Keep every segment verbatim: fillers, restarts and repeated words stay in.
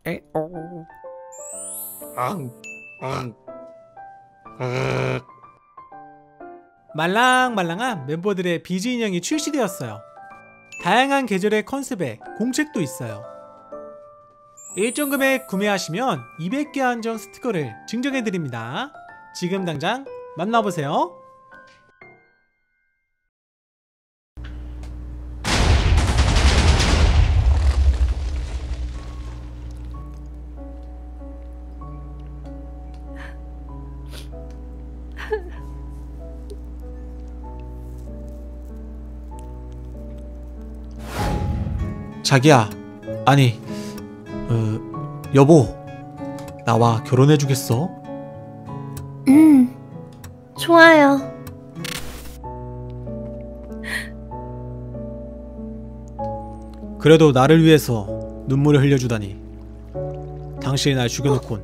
에오. 앙, 앙, 앙. 말랑말랑한 멤버들의 비즈 인형이 출시되었어요. 다양한 계절의 컨셉에 공책도 있어요. 일정 금액 구매하시면 이백 개 한정 스티커를 증정해드립니다. 지금 당장 만나보세요. 자기야, 아니, 어, 여보, 나와 결혼해주겠어? 음, 좋아요. 그래도 나를 위해서 눈물을 흘려주다니. 당신이 날 죽여놓곤.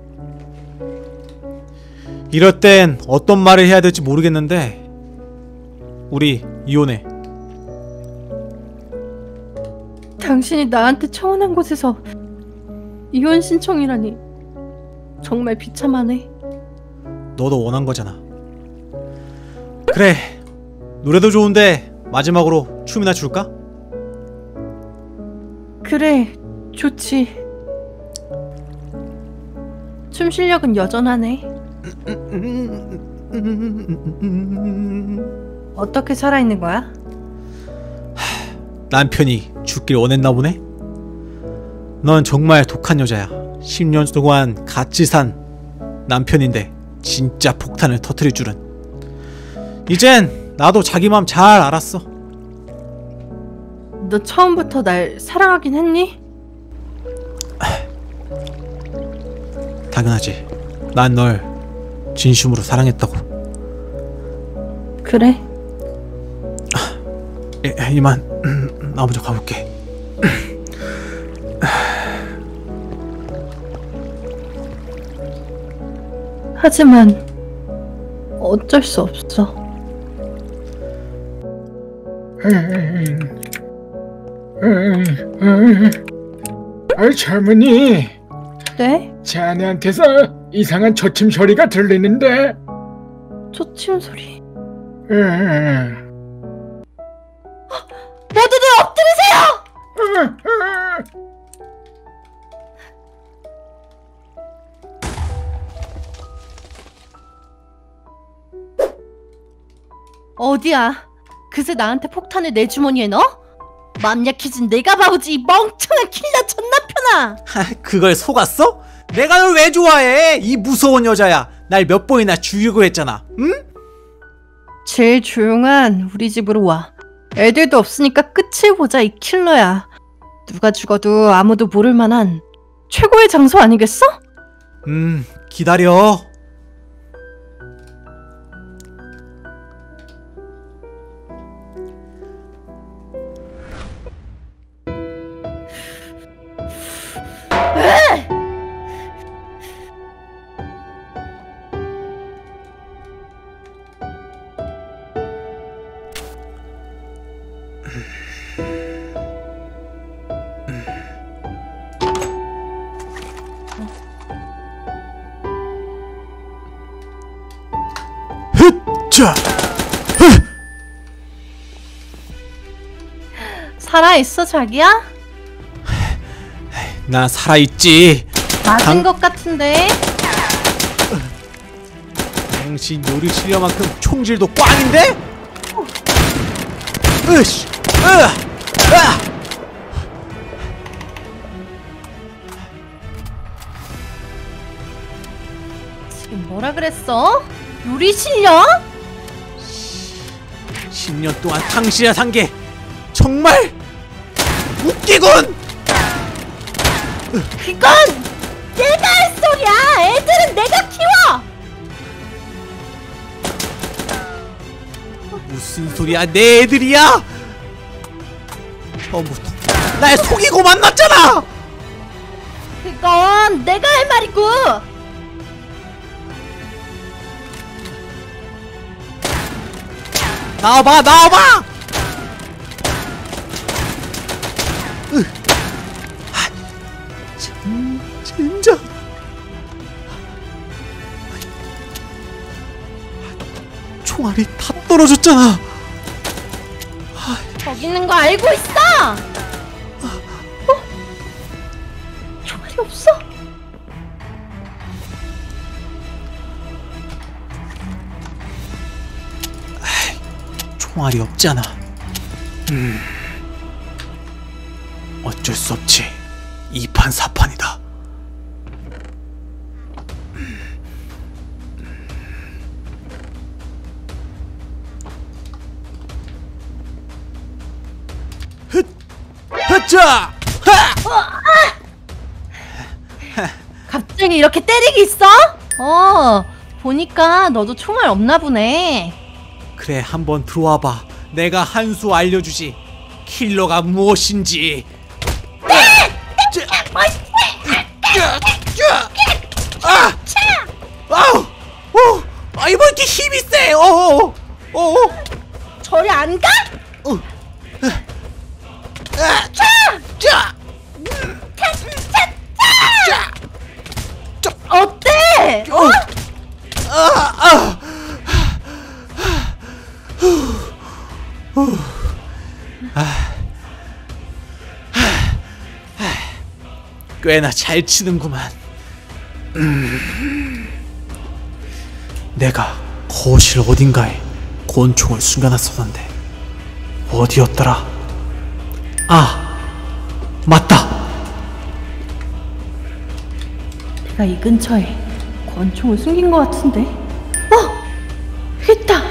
이럴 땐 어떤 말을 해야 될지 모르겠는데 우리 이혼해. 당신이 나한테 청혼한 곳에서 이혼 신청이라니 정말 비참하네. 너도 원한 거잖아. 그래, 노래도 좋은데 마지막으로 춤이나 출까? 그래, 좋지. 춤 실력은 여전하네. 어떻게 살아있는 거야? 남편이 죽길 원했나 보네? 넌 정말 독한 여자야. 십 년 동안 같이 산 남편인데 진짜 폭탄을 터뜨릴 줄은. 이젠 나도 자기 맘 잘 알았어. 너 처음부터 날 사랑하긴 했니? 당연하지. 난 널 진심으로 사랑했다고. 그래? 이, 이만 나 먼저 가볼게. 하지만 어쩔 수 없어. 아이 젊은이. 네? 자네한테서 이상한 초침 소리가 들리는데. 초침 소리. 응. 모두들 엎드리세요! 어디야? 그새 나한테 폭탄을 내 주머니에 넣어? 맘 약해진 내가 바보지, 이 멍청한 킬러 전남편아! 그걸 속았어? 내가 널 왜 좋아해? 이 무서운 여자야. 날 몇 번이나 죽이고 했잖아. 응? 제일 조용한 우리 집으로 와. 애들도 없으니까 끝을 보자, 이 킬러야. 누가 죽어도 아무도 모를 만한 최고의 장소 아니겠어? 음, 기다려. 자, 살아있어, 자기야? 나 살아있지. 맞은 당... 것 같은데? 당신 요리 실력만큼 총질도 꽝인데? 으씨, 으아, 으아. 지금 뭐라 그랬어? 요리 실력? 십 년 동안 당신이나 산 게 정말 웃기군! 그건 내가 할 소리야! 애들은 내가 키워! 무슨 소리야, 내 애들이야! 처음부터 날 속이고 만났잖아! 그건 내가 할 말이고! 나와봐, 나와봐! 으. 진, 진짜 총알이 다 떨어졌잖아. 저기 있는 거 알고 있어! 어? 총알이 없어? 총알이 없잖아. 음, 어쩔 수 없지. 이판사판이다. 흑! 하차! 하! 갑자기 이렇게 때리기 있어? 어, 보니까 너도 총알 없나 보네. 그래, 한번 들어와봐. 내가 한 수 알려주지. 킬러가 무엇인지. 아! 아우! 어! 아, 이거 이렇게 힘이 세! 어! 어! 어! 저리 안 가? 어! 아! 자! 어때? 어! 아! 아! 꽤나 잘 치는구만. 음. 내가 거실 어딘가에 권총을 숨겨놨었는데 어디였더라? 아, 맞다. 내가 이 근처에 권총을 숨긴 것 같은데. 어! 있다.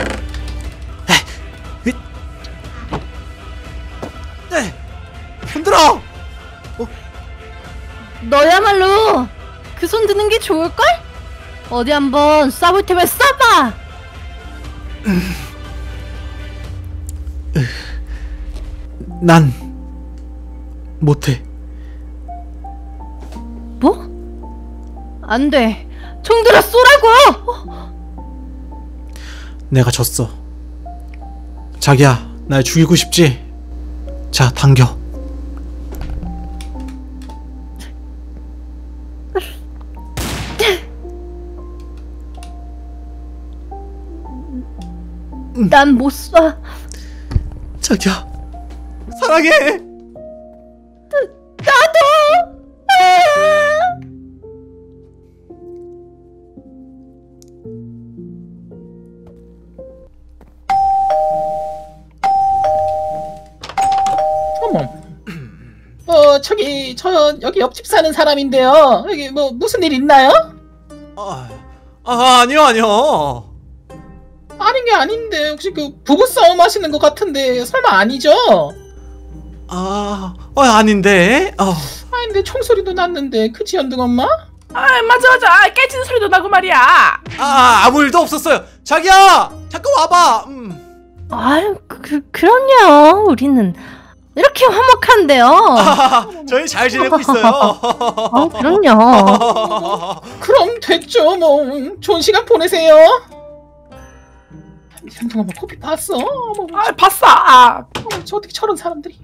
네, 흔들어. 너야말로 그 손 드는 게 좋을걸? 어디 한번 쏴볼 테면 쏴봐! 난 못해. 뭐? 안 돼. 총 들어 쏘라고! 내가 졌어. 자기야, 날 죽이고 싶지? 자, 당겨. 난 못 쏴. 자기야, 사랑해. 나도! 어머. 어, 저기, 저, 여기 옆집 사는 사람인데요. 여기 뭐, 무슨 일 있나요? 아, 아 아니요, 아니요. 아닌 게 아닌데, 혹시 그, 부부싸움 하시는 것 같은데, 설마 아니죠? 아, 어, 아닌데. 어. 아닌데, 총소리도 났는데, 그치, 연등 엄마? 아 맞아 맞아 깨지는 소리도 나고 말이야. 아, 아무 일도 없었어요. 자기야, 잠깐 와봐. 음. 아유, 그, 그럼요. 우리는 이렇게 화목한데요. 아, 저희 잘 지내고 있어요. 어, 그럼요. 그럼 됐죠, 뭐. 좋은 시간 보내세요. 연등 엄마 코피 봤어? 어머, 아 봤어. 아, 어머, 저 어떻게 저런 사람들이.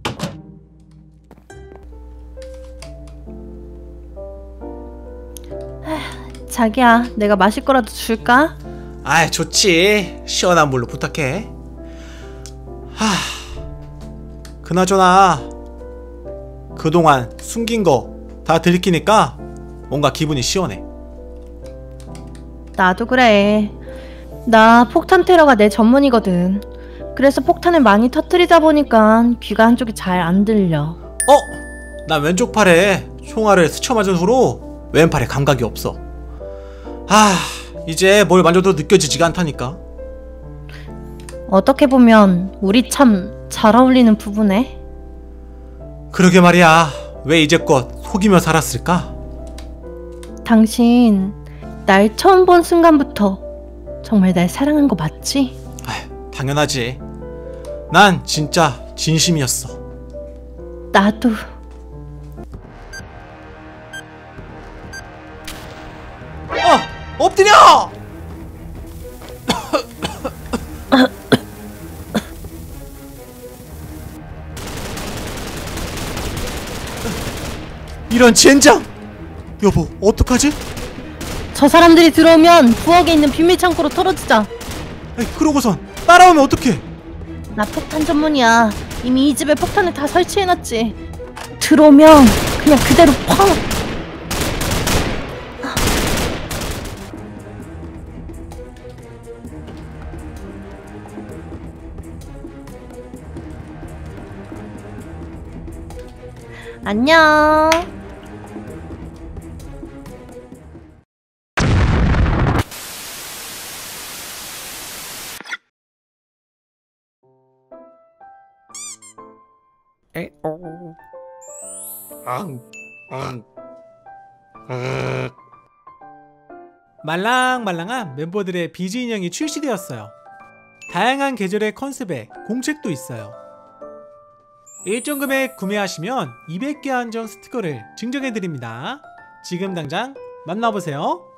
자기야, 내가 마실 거라도 줄까? 아이, 좋지. 시원한 물로 부탁해. 하, 그나저나 그동안 숨긴 거 다 들키니까 뭔가 기분이 시원해. 나도 그래. 나 폭탄 테러가 내 전문이거든. 그래서 폭탄을 많이 터뜨리다 보니까 귀가 한쪽이 잘 안 들려. 어? 나 왼쪽 팔에 총알을 스쳐 맞은 후로 왼팔에 감각이 없어. 아, 이제 뭘 만져도 느껴지지가 않다니까. 어떻게 보면 우리 참 잘 어울리는 부부네. 그러게 말이야. 왜 이제껏 속이며 살았을까? 당신 날 처음 본 순간부터 정말 날 사랑한 거 맞지? 아휴, 당연하지. 난 진짜 진심이었어. 나도. 어! 엎드려! 이런 젠장! 여보, 어떡하지? 저 사람들이 들어오면 부엌에 있는 비밀 창고로 털어주자. 아이, 그러고선 따라오면 어떡해? 나 폭탄 전문이야. 이미 이 집에 폭탄을 다 설치해놨지. 들어오면 그냥 그대로 펑! 안녕. 말랑말랑한 멤버들의 비즈 인형이 출시되었어요. 다양한 계절의 컨셉에 공책도 있어요. 일정 금액 구매하시면 이백 개 한정 스티커를 증정해드립니다. 지금 당장 만나보세요.